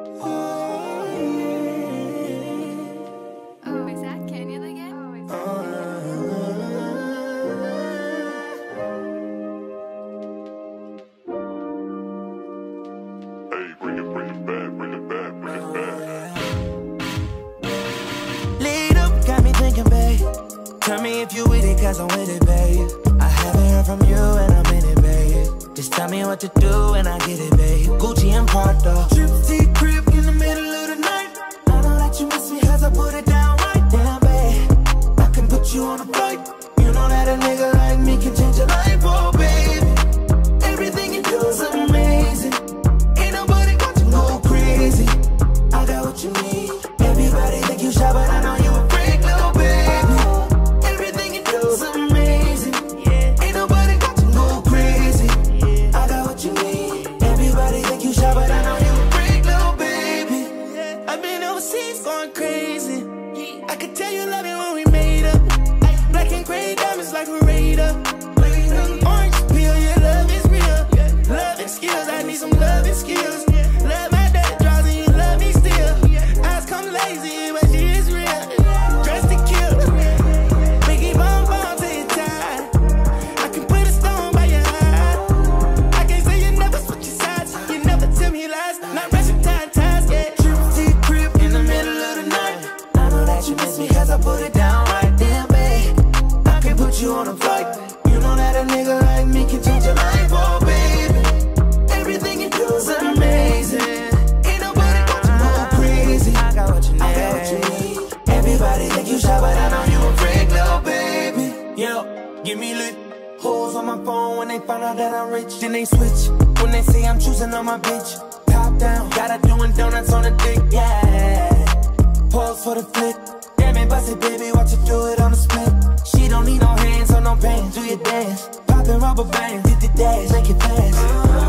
Oh, is that Kenya again? Hey, bring it back, bring it back, bring it back. Lead up, got me thinking, babe. Tell me if you with it, cause I'm with it, babe. I haven't heard from you and I'm in it, babe. Just tell me what to do and I get it, babe. Gucci and Prada, Tripsy crib in the middle of the night. I know that you miss me as I put it down right. Damn, babe, I can put you on a flight. You know that a nigga like me can change your life, oh baby. Everything you do is amazing. Ain't nobody got to go crazy. I got what you need. Everybody think you shy, but I know you a freak, little baby. Everything you do is amazing. Ain't nobody got to go crazy. I got what you need. Everybody think you shy, but I know you a freak, little baby. I've been overseas going crazy. I could tell you love it when we made up. Black and gray diamonds like a radar. Orange peel, your love is real. Love and skills, I need some love and skills. Love my dirty draws and you love me still. Eyes come lazy, but she is real. Dressed to kill. Biggie bomb bomb till you die. I can put a stone by your eye. I can't say you never switch your sides. You never tell me lies. Not rushing time ties, yeah. Tripsy crib in the middle of the night. I know that you miss me cause I put it down right. Damn, babe, I can put you on a flight. You know that a nigga like me can change your life, oh baby. Everything you do is amazing. Ain't nobody got to go crazy. I got what you need. I got what you need. Everybody think you shy, but I know you a freak, little baby. Yo, give me lit. Hoes on my phone when they find out that I'm rich. Then they switch when they say I'm choosing on my bitch. Top down, got her doing donuts on the dick, yeah. Pause for the flick. Damn it, bust it, baby, watch you do it on the split. She don't need no hands or no pants, do your dance. Poppin' rubber bands, hit the dash, make it fast.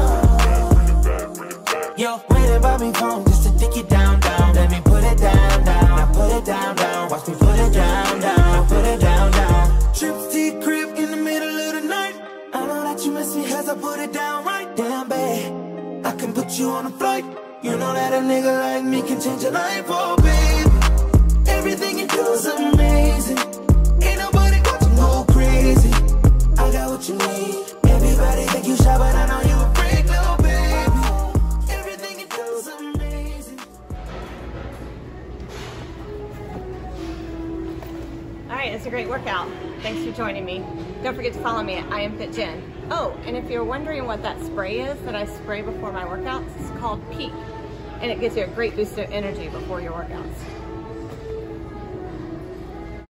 Yo, waiting by me phone just to dick it down, down. Let me put it down, down. Now put it down, down. Watch me put it down, down. Now put it down, down. Tripsy crib in the middle of the night. I know that you miss me as I put it down right. Damn, babe, I can put you on a flight. You know that a nigga like me can change your life, oh baby. Everything you do is amazing. Ain't nobody got to go crazy. I got what you need. Everybody think you shy, but I know you a freak, little baby. Everything you do is amazing. All right, it's a great workout. Thanks for joining me. Don't forget to follow me at I Am Fit Jen. Oh, and if you're wondering what that spray is that I spray before my workouts, it's called Peak, and it gives you a great boost of energy before your workouts.